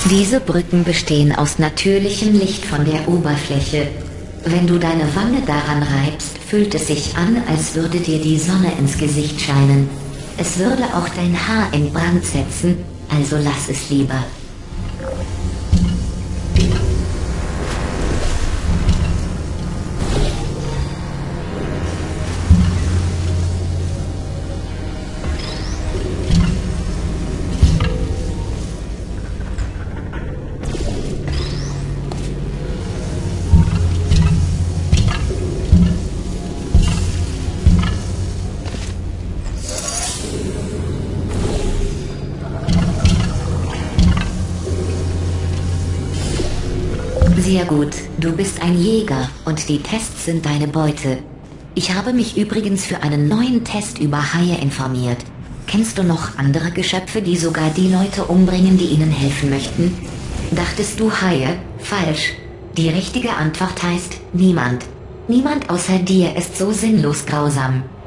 Diese Brücken bestehen aus natürlichem Licht von der Oberfläche. Wenn du deine Wange daran reibst, fühlt es sich an, als würde dir die Sonne ins Gesicht scheinen. Es würde auch dein Haar in Brand setzen, also lass es lieber. Sehr gut, du bist ein Jäger und die Tests sind deine Beute. Ich habe mich übrigens für einen neuen Test über Haie informiert. Kennst du noch andere Geschöpfe, die sogar die Leute umbringen, die ihnen helfen möchten? Dachtest du Haie? Falsch. Die richtige Antwort heißt niemand. Niemand außer dir ist so sinnlos grausam.